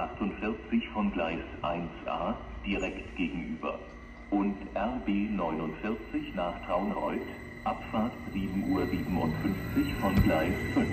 48 von Gleis 1a direkt gegenüber und RB 49 nach Traunreut, Abfahrt 7:57 Uhr von Gleis 5.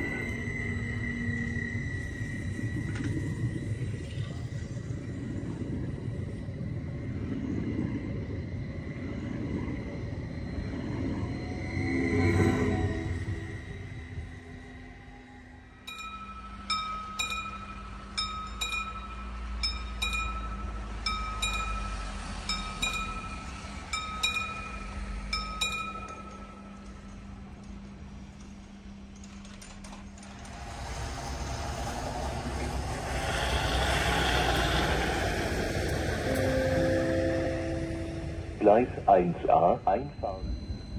Gleis 1a einfahren.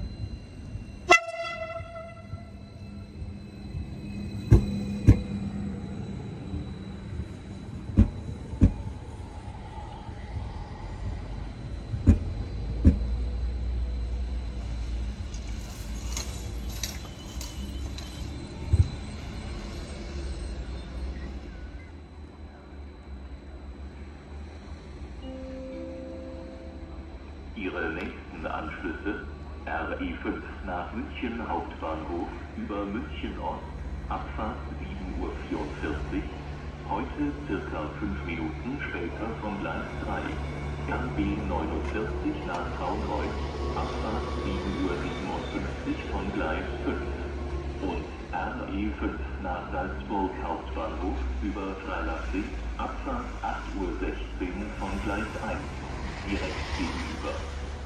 Ihre nächsten Anschlüsse RE5 nach München Hauptbahnhof über München Ost, Abfahrt 7:44 Uhr, heute circa 5 Minuten später von Gleis 3, RB 49 nach Traunreut, Abfahrt 7:57 Uhr von Gleis 5 und RE5 nach Salzburg Hauptbahnhof über Freilachsee, Abfahrt 8:16 Uhr von Gleis 1. Direkt gegenüber.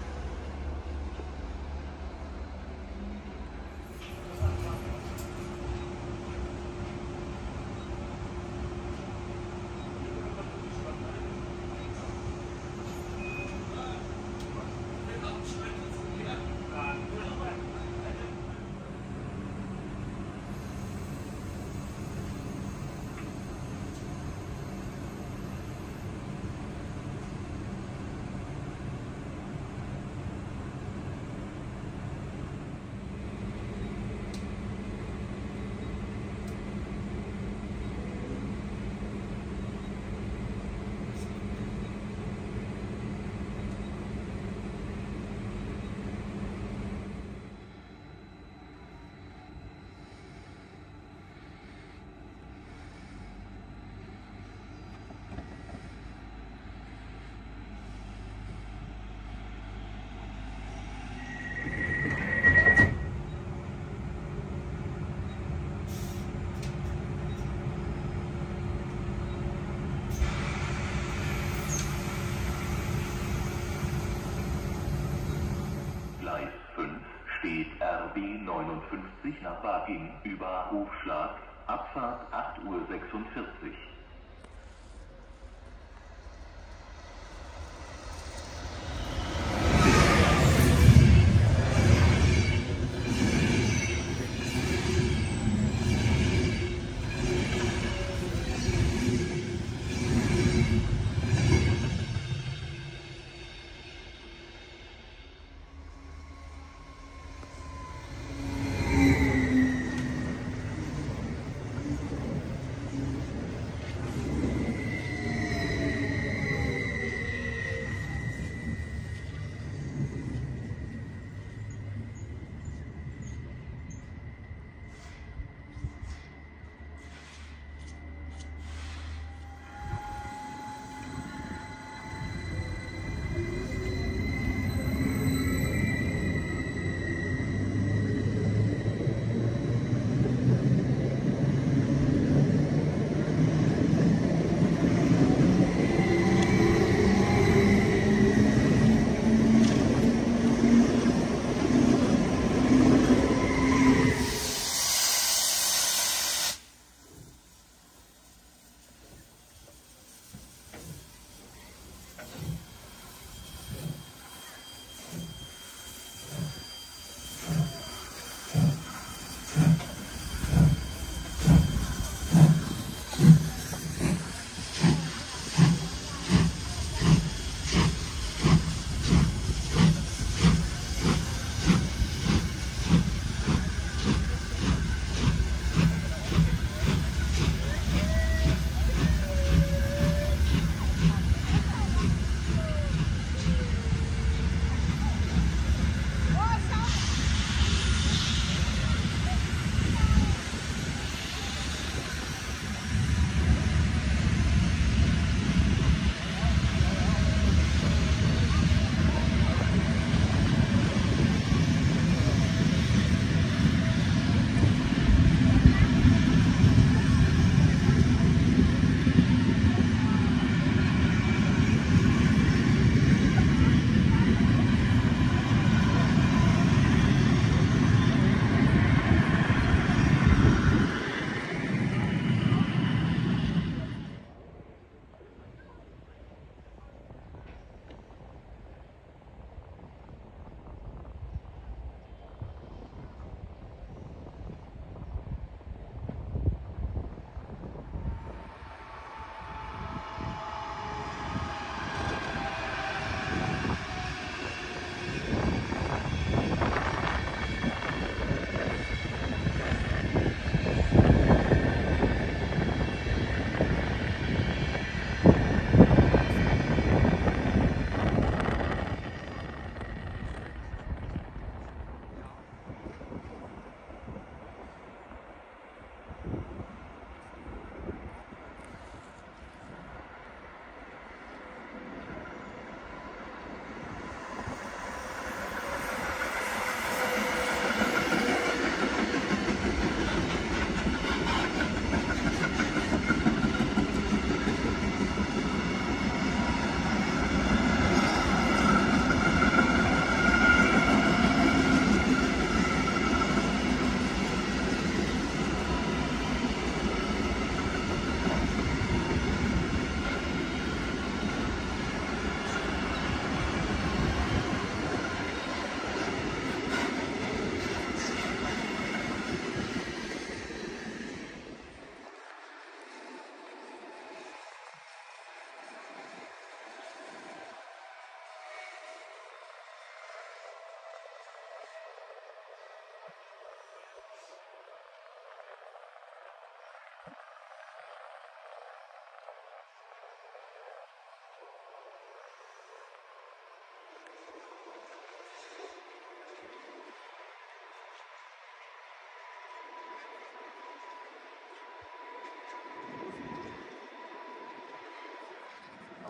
Steht RB 59 nach Waking über Hofschlag, Abfahrt 8:46 Uhr.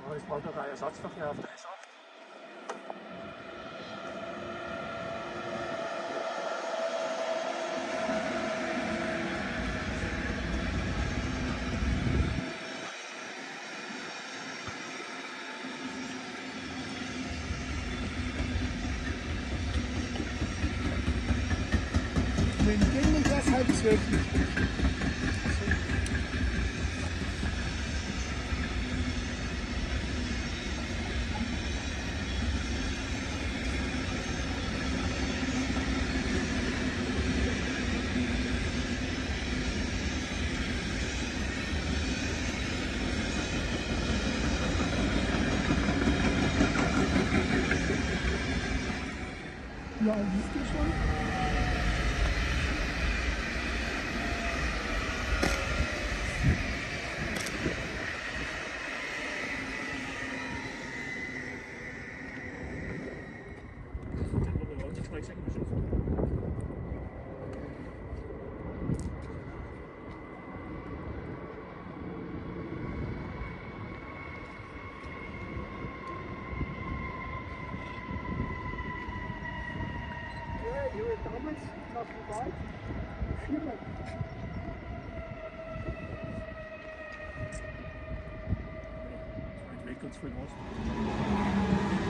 Aber es braucht auch einen Ersatzverkehr auf der S8. Wenn den nicht erst 11:30 nicht. Ja, siehst du schon? Ja, damals nach dem Wald 4 Meter. Weit weg und voll raus.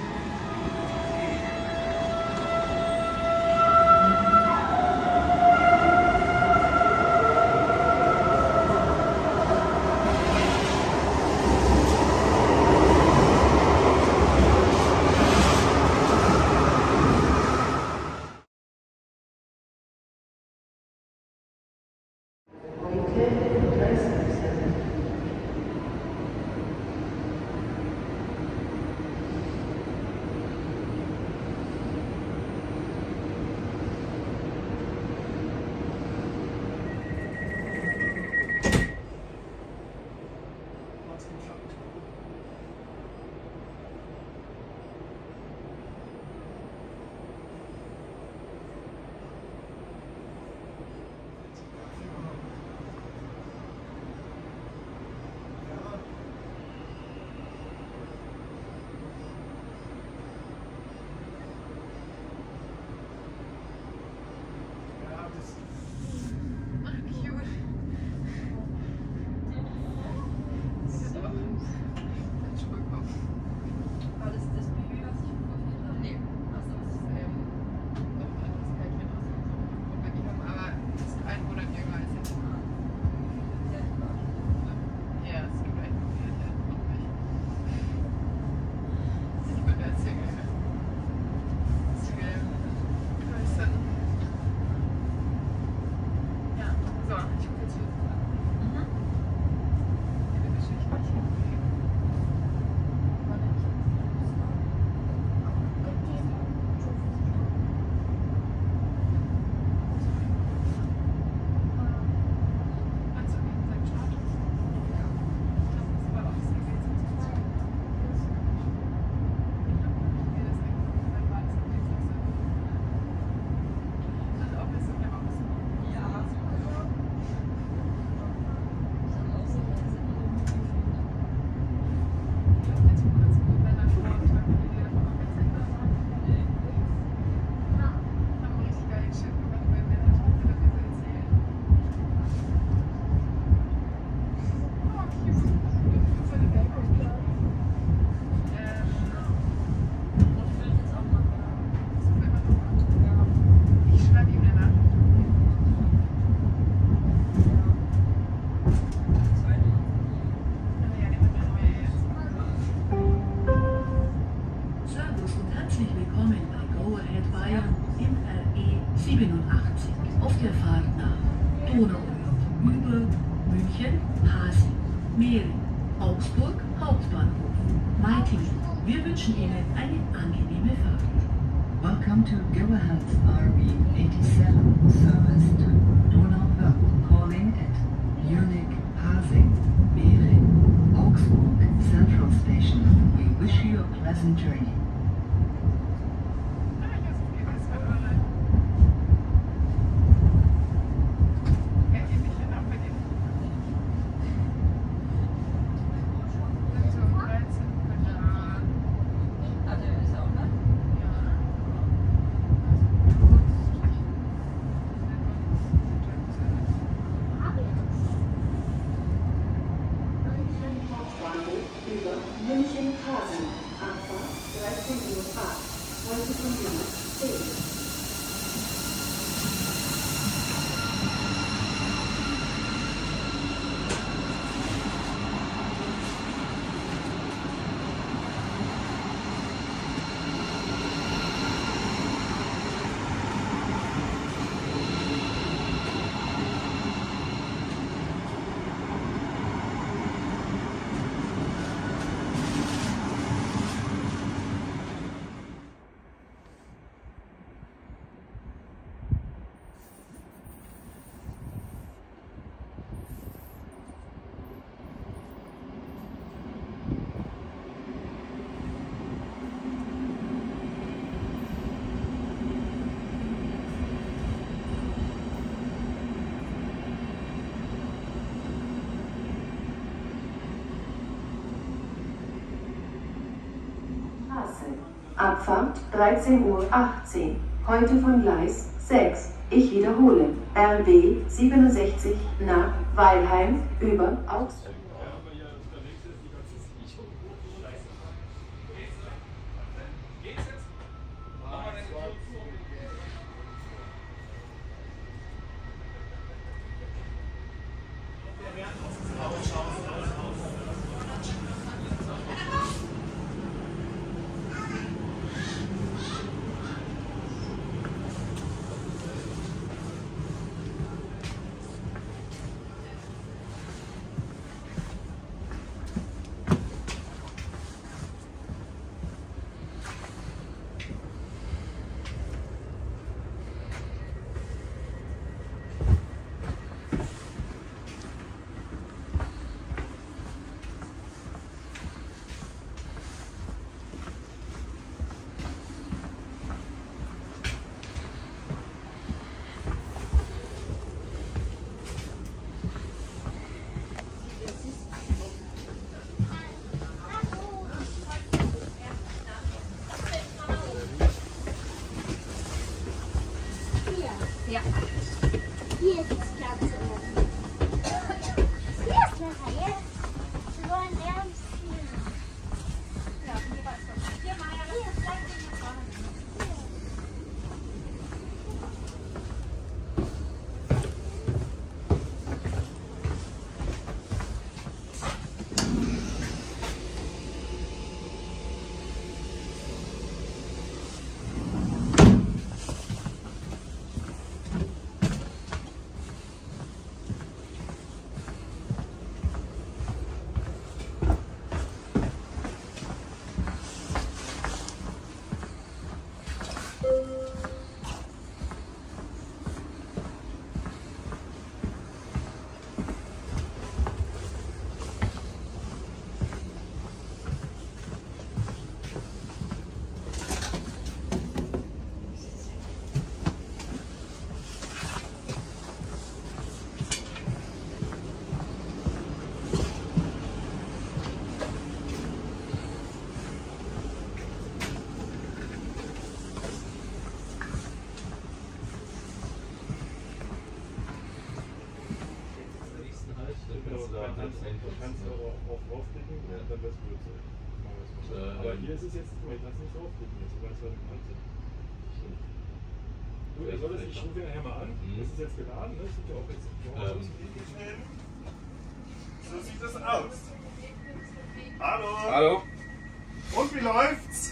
Mering, Augsburg Hauptbahnhof, Meitingen. Wir wünschen Ihnen eine angenehme Fahrt. Welcome to Go Ahead RB87, service to Donauwörth, calling at Munich, Pasing, Mering, Augsburg Central Station. We wish you a pleasant journey. Abfahrt 13:18 Uhr. Heute von Gleis 6. Ich wiederhole. RB 67 nach Weilheim über Augsburg. Ja. Hier ist das Ganze. Hier ist Messer, jetzt. Wir wollen ernst spielen. Ja, hier war es doch. Hier, Maja, hier ist gleich nach vorne. Kannst du aber auch draufklicken, ja. Dann wird es blöd. Aber hier ist es jetzt, du kannst nicht draufklicken, jetzt weißt du, was du kannst. Du, ich rufe den nachher mal an, das ist jetzt geladen, ne? Das sieht ja auch jetzt so sieht das aus. Hallo! Hallo! Und wie läuft's?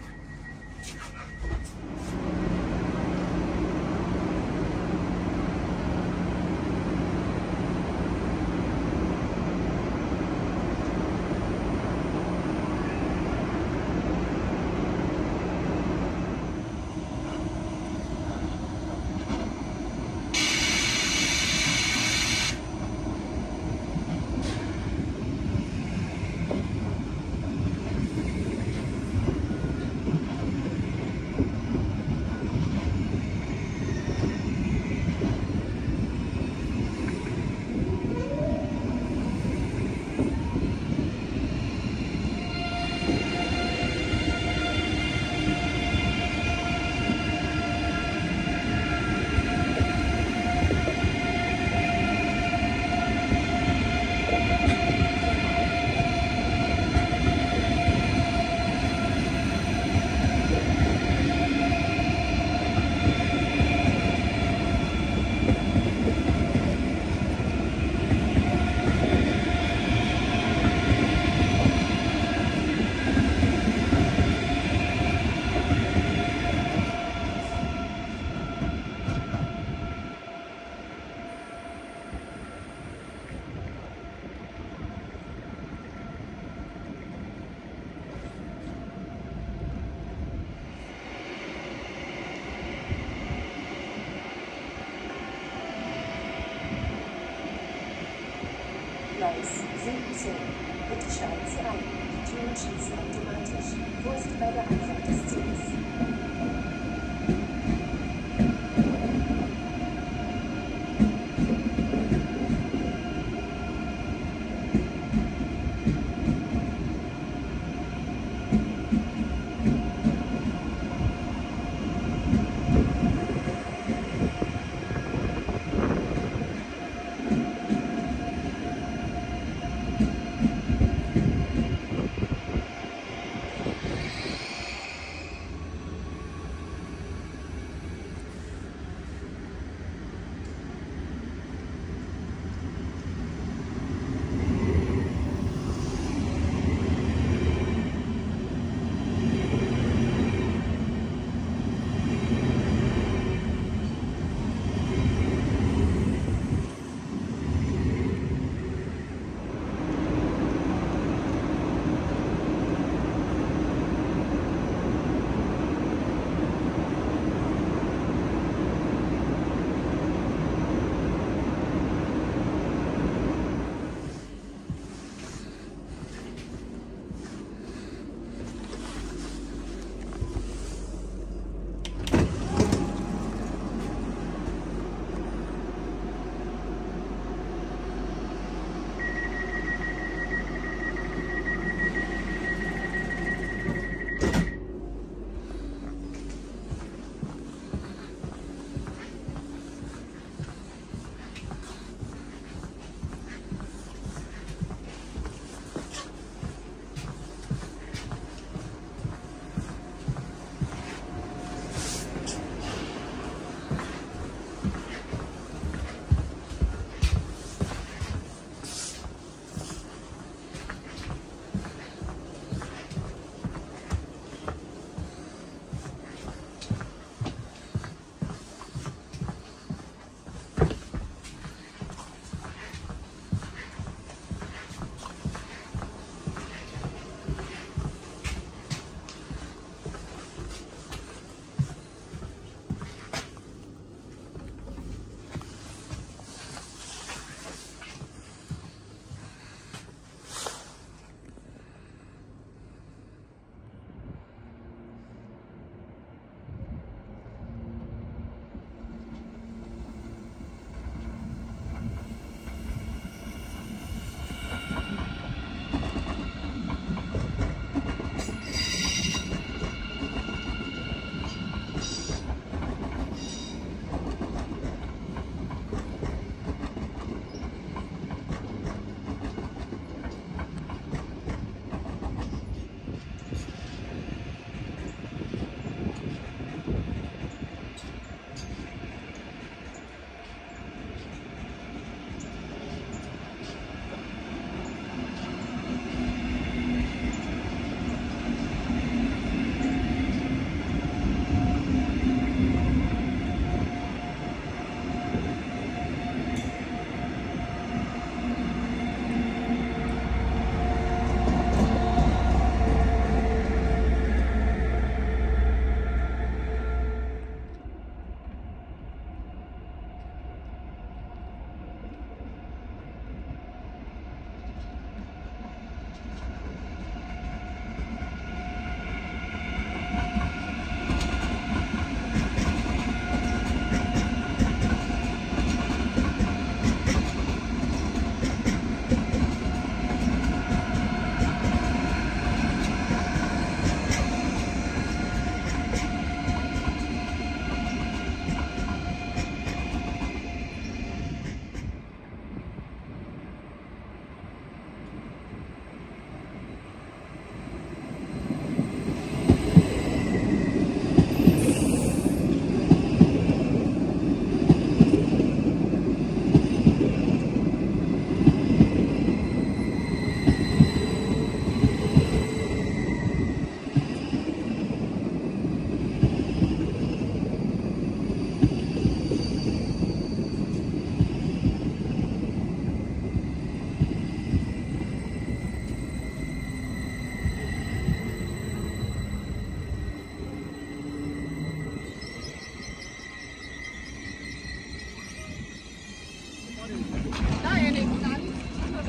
Gleis 17. Bitte steigen Sie ein. Die Türen schließen automatisch. Vorsicht bei der Anfahrt des Zuges.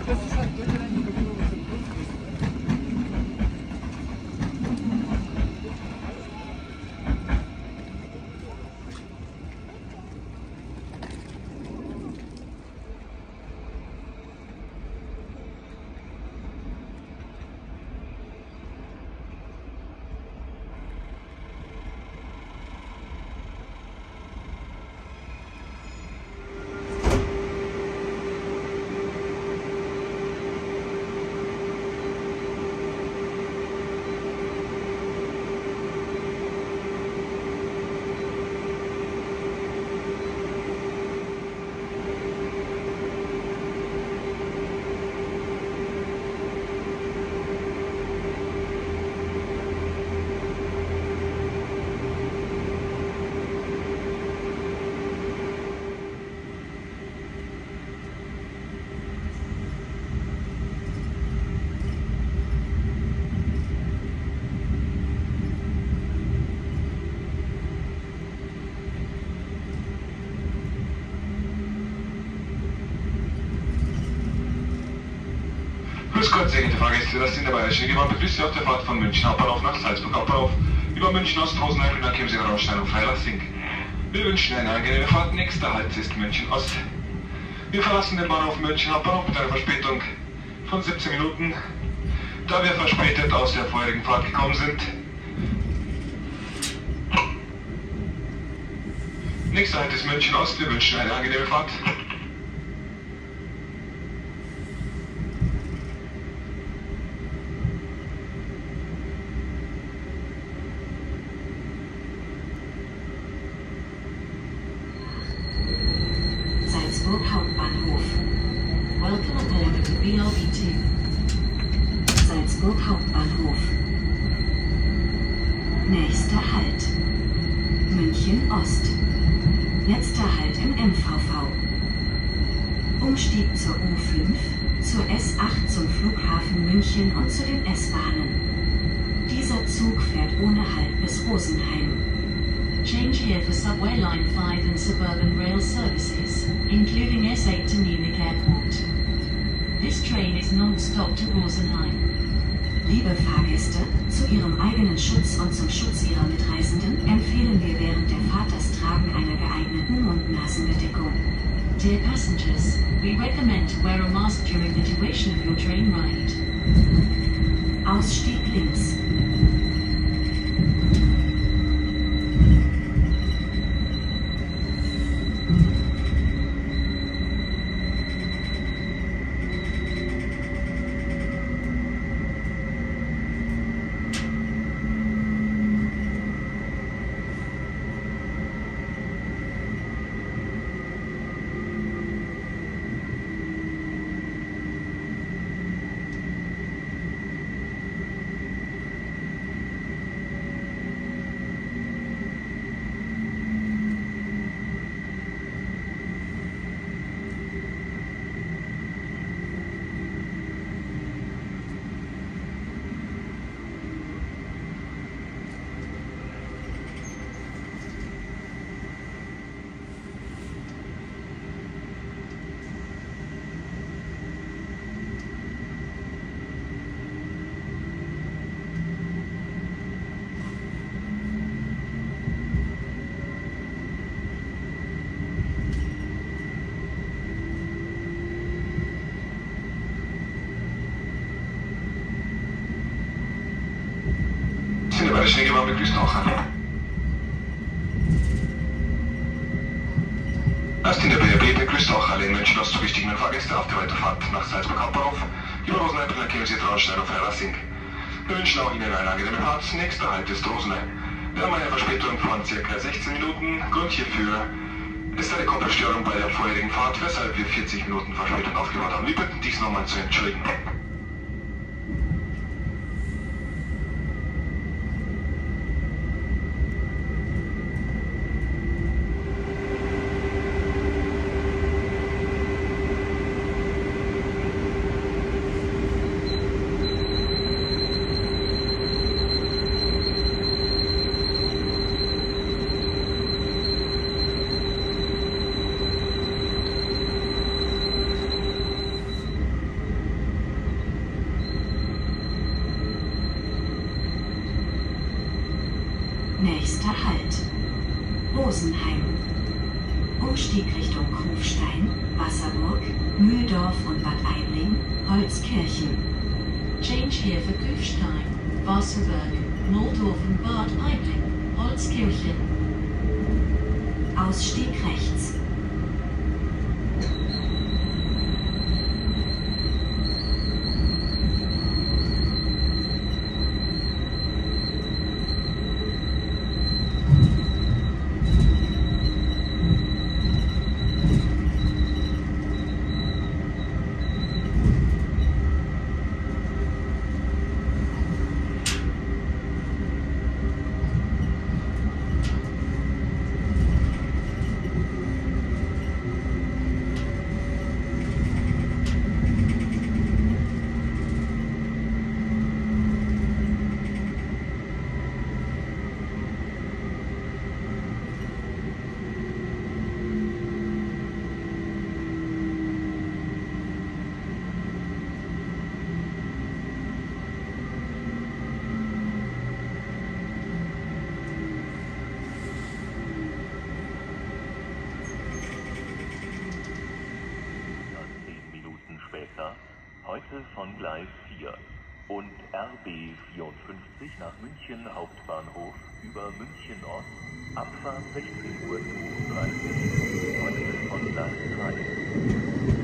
Das ist halt Deutschland, die Verbindung aus dem Grund ist. Grüß Gott, sehr geehrte Fahrgäste, das sind der Bayerische Regiobahn begrüßt Sie auf der Fahrt von München Hauptbahnhof nach Salzburg Hauptbahnhof über München Ost, Rosenheim, Grüner, Chiemsee, Raunstein und Freilassing. Wir wünschen eine angenehme Fahrt. Nächster Halt ist München Ost. Wir verlassen den Bahnhof München Hauptbahnhof mit einer Verspätung von 17 Minuten, da wir verspätet aus der vorherigen Fahrt gekommen sind. Nächster Halt ist München Ost. Wir wünschen eine angenehme Fahrt. Salzburg Hauptbahnhof. Welcome aboard the BRB2. Salzburg Hauptbahnhof. Nächster Halt. München Ost. Letzter Halt im MVV. Umstieg zur U5, zur S8 zum Flughafen München und zu den S-Bahnen. Dieser Zug fährt ohne Halt bis Rosenheim. Change here for Subway Line 5 and Suburban Rail services, including S8 to Munich Airport. This train is non-stop to Rosenheim. Liebe Fahrgäste, zu Ihrem eigenen Schutz und zum Schutz Ihrer Mitreisenden empfehlen wir während der Fahrt das Tragen einer geeigneten Mund-Nasen-Bedeckung. Dear passengers, we recommend to wear a mask during the duration of your train ride. Ausstieg links. Der Bayerische Regiobahn begrüßt auch an. Erst in der BRB begrüßt auch alle in München Ost zu gestiegenen Fahrgäste auf der Weiterfahrt nach Salzburg Hauptbahnhof über Rosenheim, Grüner, Chiemsee, Traunstein und Freilassing. Wir wünschen auch Ihnen eine angenehme Fahrt. Nächster Halt ist Rosenheim. Wir haben eine Verspätung von ca. 16 Minuten. Grund hierfür ist eine Koppelstörung bei der vorherigen Fahrt, weshalb wir 40 Minuten Verspätung aufgebaut haben. Wir bitten dies nochmal zu entschuldigen. Nächster Halt. Rosenheim. Umstieg Richtung Kufstein, Wasserburg, Mühldorf und Bad Aibling, Holzkirchen. Change here for Kufstein, Wasserburg, Mühldorf und Bad Aibling, Holzkirchen. Ausstieg rechts. Heute von Gleis 4 und RB 54 nach München Hauptbahnhof über München Ost, Abfahrt 16:32 Uhr, heute von Gleis 3.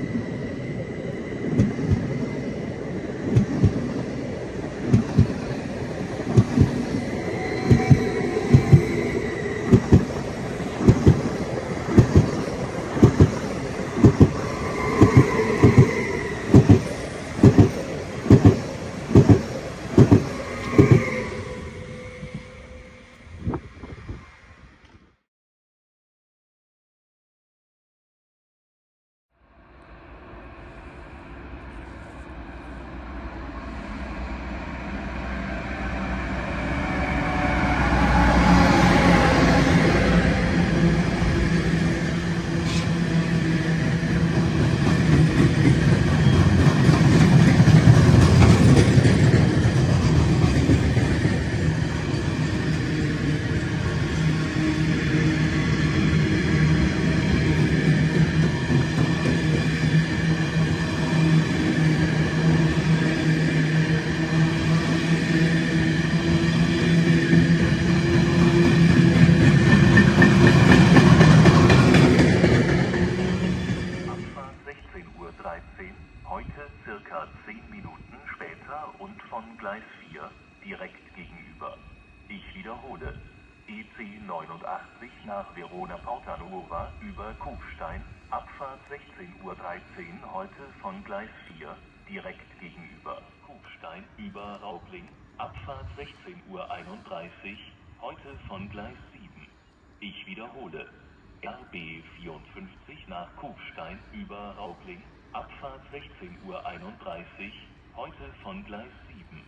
Heute circa 10 Minuten später und von Gleis 4 direkt gegenüber. Ich wiederhole. EC 89 nach Verona Porta Nuova über Kufstein, Abfahrt 16:13 Uhr, heute von Gleis 4 direkt gegenüber. Kufstein über Raubling, Abfahrt 16:31 Uhr, heute von Gleis 7. Ich wiederhole. RB 54 nach Kufstein über Raubling, Abfahrt 16:31 Uhr, heute von Gleis 7.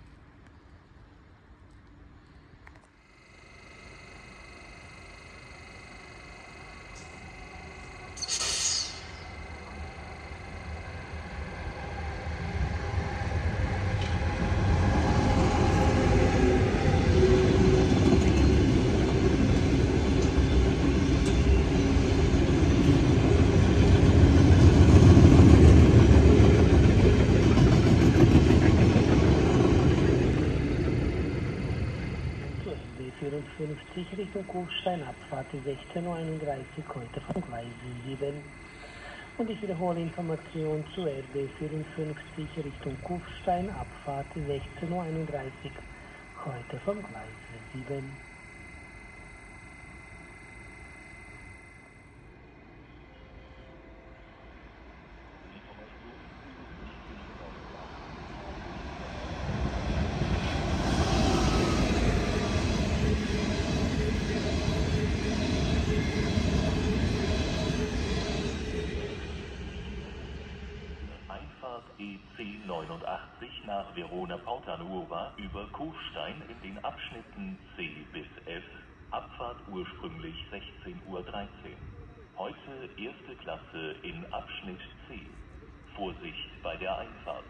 Richtung Kufstein, Abfahrt 16:31 Uhr, heute von Gleis 7. Und ich wiederhole Information zu RB 54 Richtung Kufstein, Abfahrt 16:31 Uhr, heute vom Gleis 7. EC 89 nach Verona Porta Nuova über Kufstein in den Abschnitten C bis F, Abfahrt ursprünglich 16:13 Uhr. Heute erste Klasse in Abschnitt C. Vorsicht bei der Einfahrt.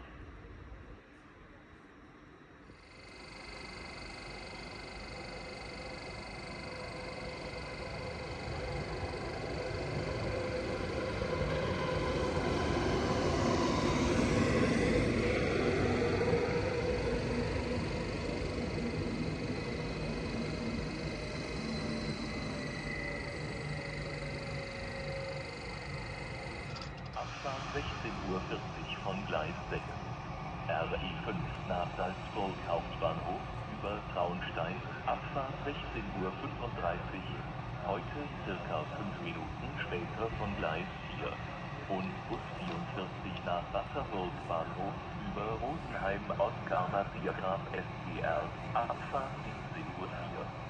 Abfahrt 16:40 Uhr von Gleis 6. RE5 nach Salzburg Hauptbahnhof über Traunstein, Abfahrt 16:35 Uhr, heute circa 5 Minuten später von Gleis 4. Und Bus 44 nach Wasserburg Bahnhof über Rosenheim Oskar Maria Graf SCR, Abfahrt 17:04 Uhr.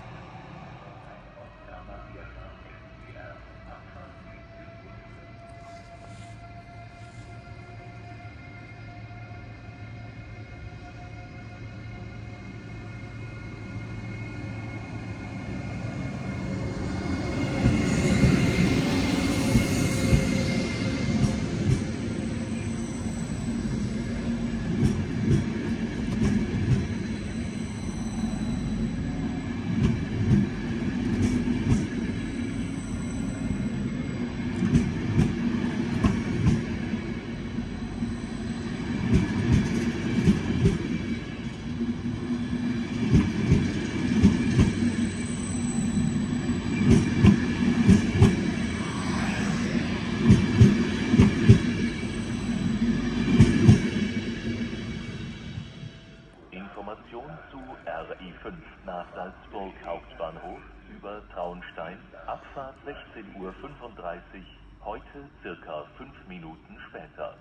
Information zu RE5 nach Salzburg Hauptbahnhof über Traunstein, Abfahrt 16:35 Uhr, heute circa 5 Minuten später.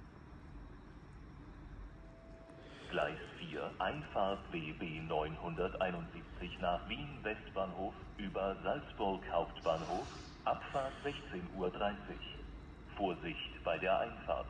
Gleis 4, Einfahrt WB 971 nach Wien Westbahnhof über Salzburg Hauptbahnhof, Abfahrt 16:30 Uhr. Vorsicht bei der Einfahrt.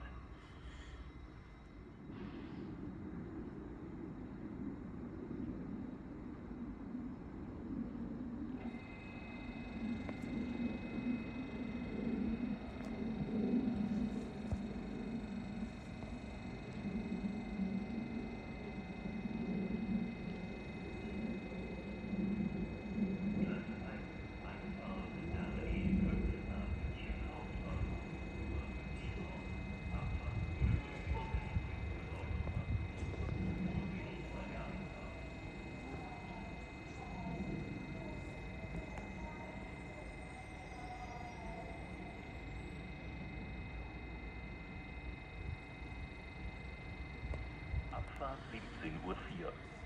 Abfahrt 17:04 Uhr.